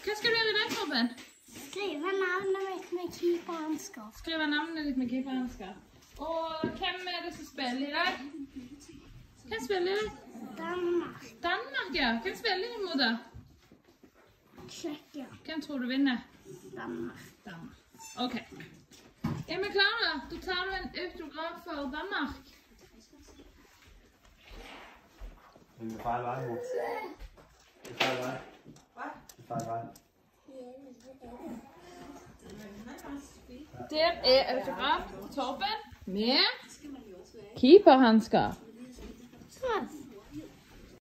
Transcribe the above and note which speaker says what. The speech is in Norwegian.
Speaker 1: Hva skal du gjøre i dag, Torben?
Speaker 2: Skrive navnet mitt med keeperhansker.
Speaker 1: Skrive navnet ditt med keeperhansker. Og hvem er det som spiller i dag? Hvem spiller i dag?
Speaker 2: Danmark.
Speaker 1: Danmark, ja. Hvem spiller de mot da?
Speaker 2: Tsjekkia.
Speaker 1: Hvem tror du vinner?
Speaker 2: Danmark.
Speaker 1: Danmark. Ok. Er vi klare da? Da tar du en autograf for Danmark.
Speaker 3: Men det er feil vej, mor. Det er feil vej.
Speaker 1: Hvad?
Speaker 3: Det er feil vej.
Speaker 1: Der er autograf for Torben med keeperhansker.